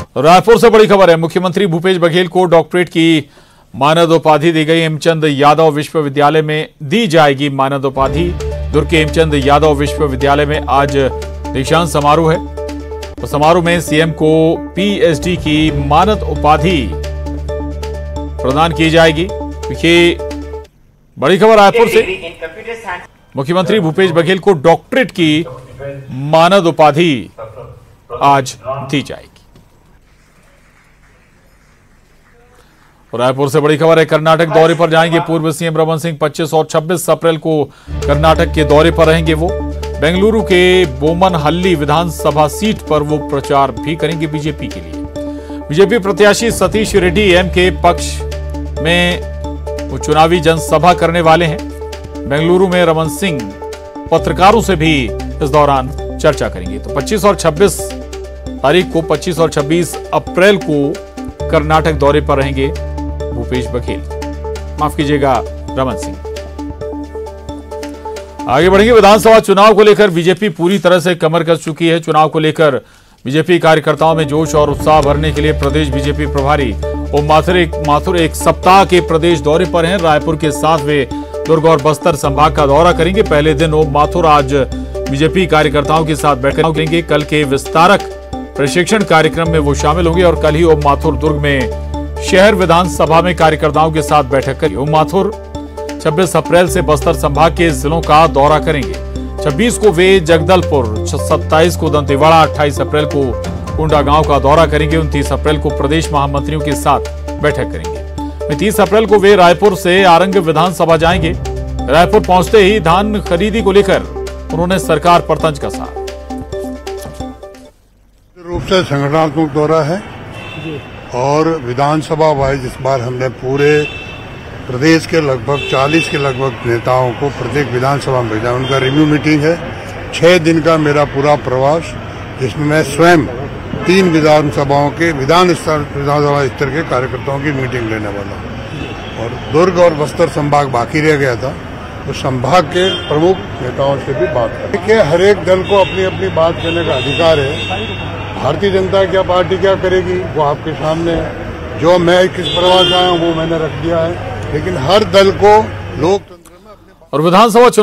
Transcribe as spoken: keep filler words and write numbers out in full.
रायपुर से बड़ी खबर है। मुख्यमंत्री भूपेश बघेल को डॉक्टरेट की मानद उपाधि दी गई। हेमचंद यादव विश्वविद्यालय में दी जाएगी मानद उपाधि। दुर्ग के हेमचंद यादव विश्वविद्यालय में आज दीक्षांत समारोह है। तो समारोह में सीएम को पीएचडी की मानद उपाधि प्रदान की जाएगी। देखिए बड़ी खबर रायपुर से, मुख्यमंत्री भूपेश बघेल को डॉक्टरेट की मानद उपाधि आज दी जाएगी। रायपुर से बड़ी खबर है, कर्नाटक दौरे पर जाएंगे पूर्व सीएम रमन सिंह। पच्चीस और छब्बीस अप्रैल को कर्नाटक के दौरे पर रहेंगे वो। बेंगलुरु के बोमनहल्ली विधानसभा सीट पर वो प्रचार भी करेंगे बीजेपी के लिए। बीजेपी प्रत्याशी सतीश रेड्डी एम के पक्ष में वो चुनावी जनसभा करने वाले हैं। बेंगलुरु में रमन सिंह पत्रकारों से भी इस दौरान चर्चा करेंगे। तो पच्चीस और छब्बीस तारीख को पच्चीस और छब्बीस अप्रैल को कर्नाटक दौरे पर रहेंगे भूपेश बघेल, माफ कीजिएगा रमन सिंह। आगे बढ़ेंगे। विधानसभा चुनाव को लेकर बीजेपी पूरी तरह से कमर कस चुकी है। चुनाव को लेकर बीजेपी कार्यकर्ताओं में जोश और उत्साह भरने के लिए प्रदेश बीजेपी प्रभारी ओम माथुर एक माथुर एक सप्ताह के प्रदेश दौरे पर हैं। रायपुर के साथ वे दुर्ग और बस्तर संभाग का दौरा करेंगे। पहले दिन ओम माथुर आज बीजेपी कार्यकर्ताओं के साथ बैठक करेंगे। कल के विस्तारक प्रशिक्षण कार्यक्रम में वो शामिल होंगे और कल ही ओम माथुर दुर्ग में शहर विधानसभा में कार्यकर्ताओं के साथ बैठक करेंगे। ओम माथुर छब्बीस अप्रैल से बस्तर संभाग के जिलों का दौरा करेंगे। छब्बीस को वे जगदलपुर, सत्ताईस को दंतेवाड़ा, अट्ठाईस अप्रैल को कोंडागांव का दौरा करेंगे। उनतीस अप्रैल को प्रदेश महामंत्रियों के साथ बैठक करेंगे। तीस अप्रैल को वे रायपुर से आरंग विधानसभा जाएंगे। रायपुर पहुंचते ही धान खरीदी को लेकर उन्होंने सरकार पर तंज कसा। रूप से संगठनात्मक दौरा है और विधानसभा वाइज इस बार हमने पूरे प्रदेश के लगभग चालीस के लगभग नेताओं को प्रत्येक विधानसभा में भेजा। उनका रिव्यू मीटिंग है। छह दिन का मेरा पूरा प्रवास, जिसमें मैं स्वयं तीन विधानसभाओं के विधान स्तर विधानसभा स्तर के कार्यकर्ताओं की मीटिंग लेने वाला हूं। और दुर्ग और बस्तर संभाग बाकी रह गया था, तो संभाग के प्रमुख नेताओं से भी बात करें। देखिए, हर एक दल को अपनी अपनी बात कहने का अधिकार है। भारतीय जनता क्या पार्टी क्या करेगी वो आपके सामने है। जो मैं किस प्रवास आया हूँ वो मैंने रख दिया है, लेकिन हर दल को लोकतंत्र में अपने और विधानसभा